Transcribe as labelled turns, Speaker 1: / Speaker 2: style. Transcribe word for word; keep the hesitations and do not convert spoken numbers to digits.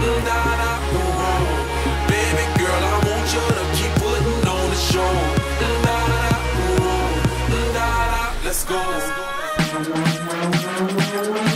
Speaker 1: da-da, ooh. Baby girl, I want you to keep putting on the show. Da-da, ooh, da-da, let's go.